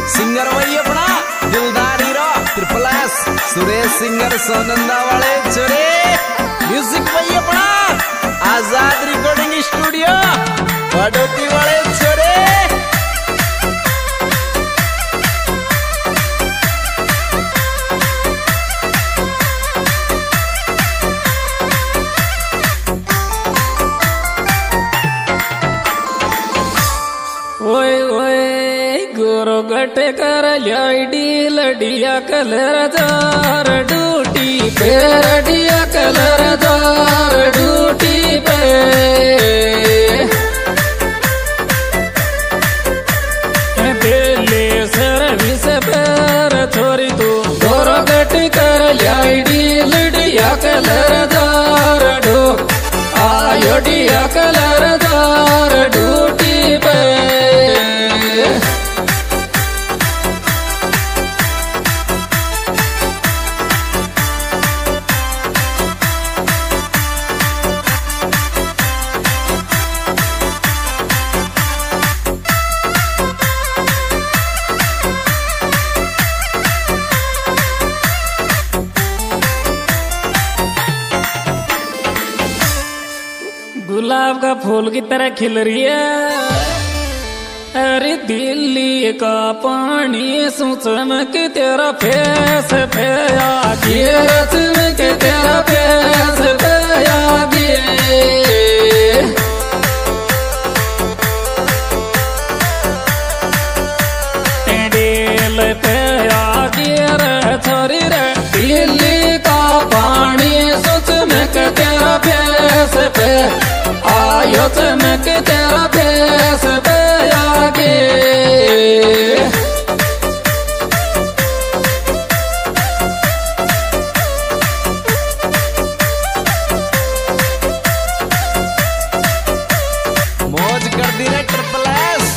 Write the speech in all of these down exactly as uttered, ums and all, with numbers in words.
Singer वही अपना दिलदार hero triple S Suresh singer सोनंदा वाले चोरे। म्यूजिक वही अपना आजाद रिकॉर्डिंग स्टूडियो बड़ोती वाले चोरे। ओए ओए गोरो गट कर लाइडी लडिया कलर दार ड्यूटी पे लडिया कलर दार ड्यूटी पे बेले सर्विस पर थोड़ी तू गोरो गट कर लाइडी लडिया कलर दार डो आयोडिया कलर दार ड्यूटी पे गुलाब का फूल की तरह खिल रही है। अरे दिल्ली का पानी चमक तेरा फेस पे आ गया, चमक तेरा फेस पे आ गया। डेल पे आ गया रे छोरी रे, दिल्ली का पानी चमक तेरा फेस पे आयो, चमक तेरा फेस पे आगे। मौज कर दी रे ट्रिपल एस।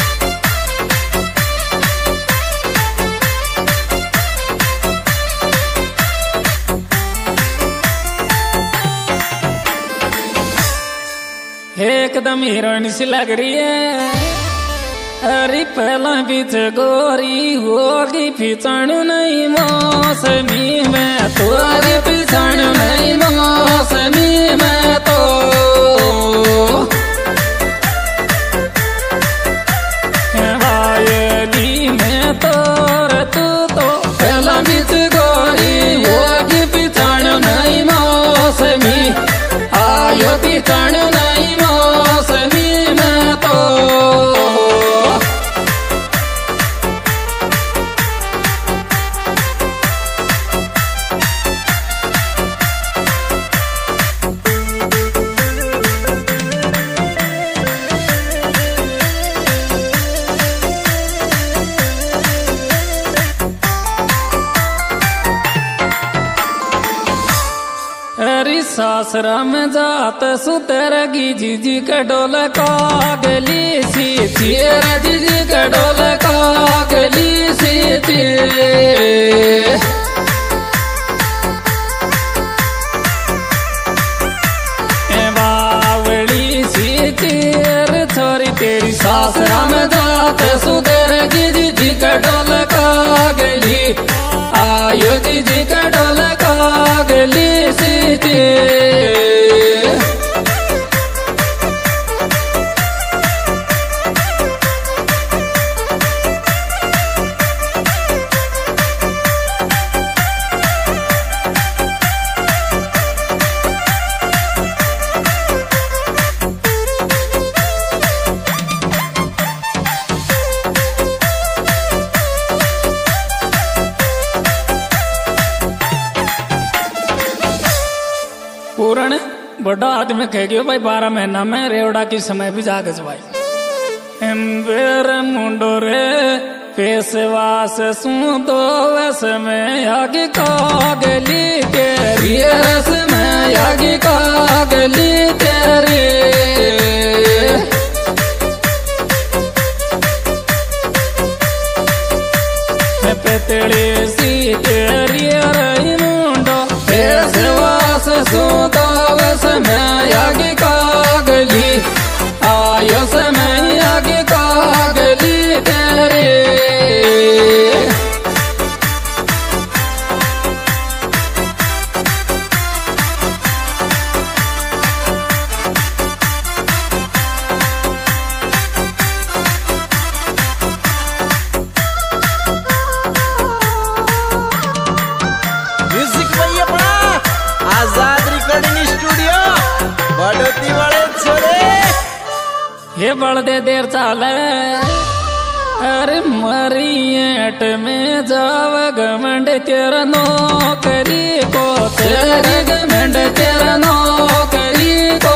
एकदम हीरोइन सी लग रही है। अरे पहला बीच गोरी होगी पिछाण नहीं मौसमी में तो, अरे पिछाण नहीं मौसमी में तो। वायली में तो तू तो पहला बीच गोरी होगी पिछाण नहीं मौसमी, आयो पिछाण नहीं मौसमी में तो। अरे सासरा में जात सुतरगी जीजी का डोल कागली सी तेरा जीजी का डोल कागली सी बावड़ी सी तेर छोरी तेरी सासरा में जात सुतरगी जीजी का डोल कागली, आयो जीजी का डोल कागली सी पूर्ण बड़ा आदमी कह गयो भाई बारह महीना में रेवड़ा की समय भी जागज भाई। एम्बेर मुंडो रे पेशवास सू दो वस में आगे कागली तेरी, रस में आगे कागली तेरी। पेतड़ी सी तेरी रही मुंडो पेशवास सू दो वस में आगे कागली, आयो समय आगे कागली तेरे। ये बड़दे देर चाले अरे मरियट में जाव घमंड तेरा नौकरी को तेरी घमंड तेरा नौकरी को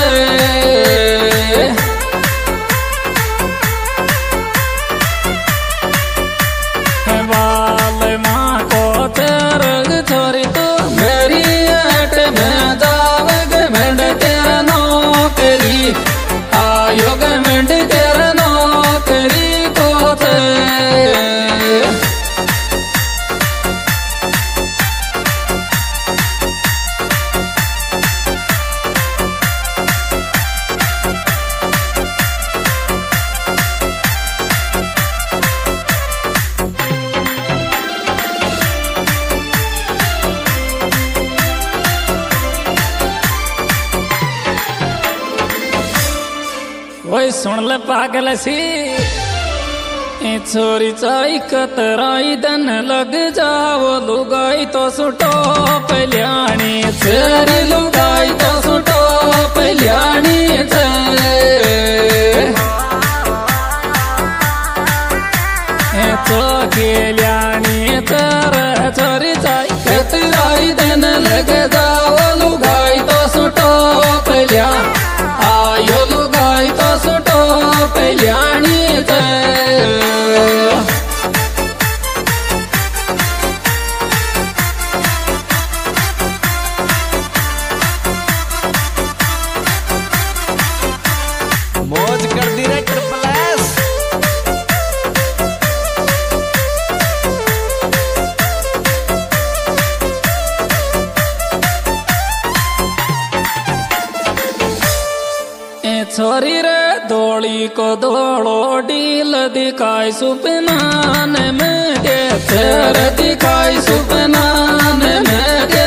बाल माँ को तेरग छोरी तो मरियट में जाव घमंड तेरा नौकरी आयो घमंड तेरा नौकरी वही सुन ले पागल सी छोरी चाई कतराई दन लग जाओ लुगाई तो सुटो पल्याणी छोरी लुगाई तो सुटो पल्याणी तो गेल्याणी तर छोरी चाई कतराई दन लग जाओ लुगाई तो सुटो पल्या आयो लुगाई तो सुटो पल्याणी मौज कर दी रे ट्रिपल एस। छोरी रे दौड़ी को दौड़ो डील दिखाई सुपनान में गे तेर दिखाई सुपनान में गे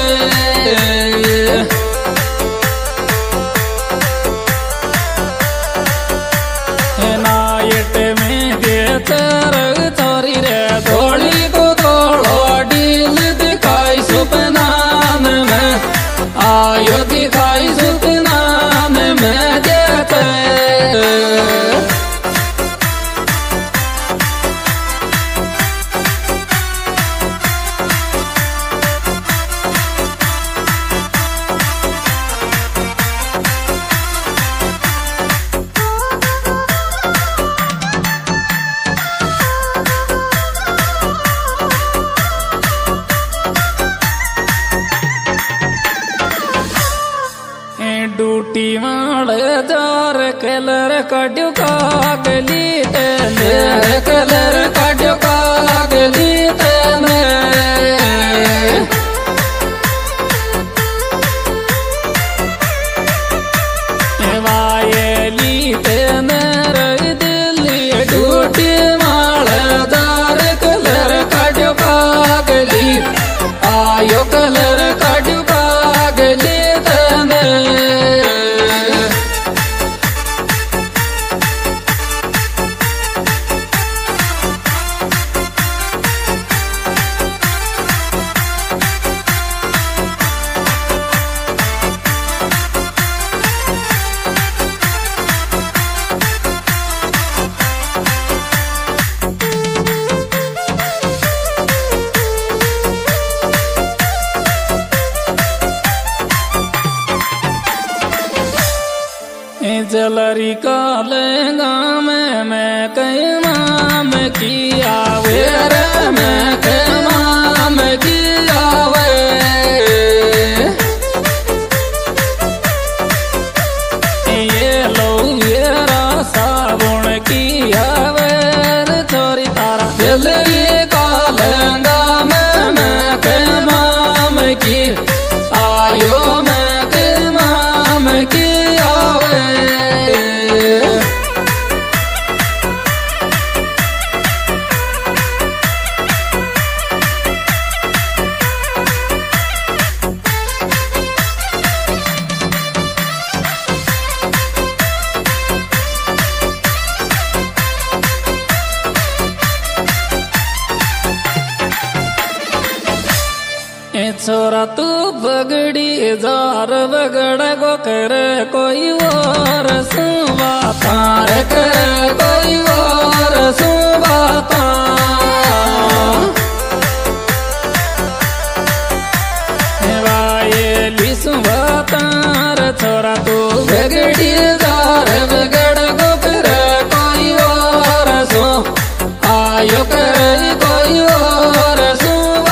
नाइट में गे तेर छोरी रे दौड़ी को दौड़ो डील दिखाई सुपनान में आयो दिखाई सुपनान में गे डूटी माड़ जार कलर काट्यो कागली तेने कलर काट्यो कागली तेने वायली तेने रही दिल्ली डूटी माड़ जार कलर काट्यो कागली आयो कलर काट्यो कागली तेने जलरी का लहंगा में मैं कई माम किया वे रे मैं कई माम किया वे ये लो ये साबुन किया वे छोरी तारा जलरी का लहंगा में मैं कई माम की आयो मैं कई माम किया वे छोरा तू बगड़ी जार बगड़ गो कर कोई और सुबा तार कर कोई और सुबा वाये सुबा तार छोरा तू बगड़ी जार बगड़ गो कर कोई और सो आयो कर कोई और सुबा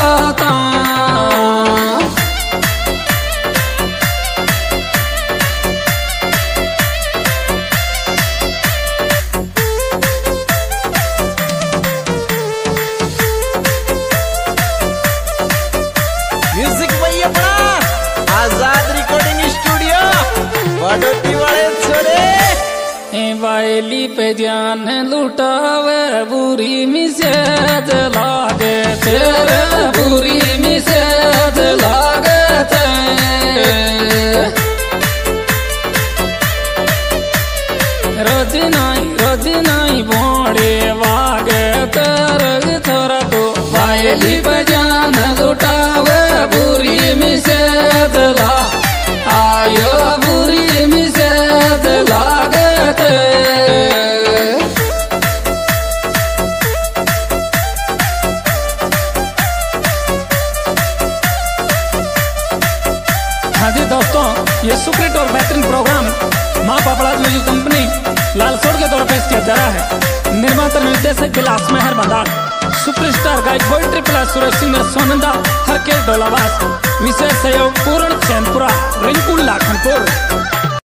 म्यूजिक भाई अपना आजाद रिकॉर्डिंग स्टूडियो बड़ोटी वाले छोरे वायली पे जान लुटावे बुरी मिसेज लागे तेरे बुरी मिसेज लागे रोज नाई रोज नाई बोड़े वागे तेरे थोड़ा तो वायली पे जान लुटावे बुरी मिसेज ला आयो बुरी मिसेज लागे हाँ जी दोस्तों, ये सुपरहिट और बेहतरीन प्रोग्राम माँ पापड़ा म्यूजिक कंपनी लालसोड़ के द्वारा पेश किया जा रहा है। निर्माता निर्देशक बिलास मेहर बंदाल, सुपरस्टार गायक बॉय ट्रिपल सुरेश सिंगर सोनंदा हरकेल डोलावास, विशेष सहयोग पूर्ण चैनपुरा रिंकू लाखनपुर।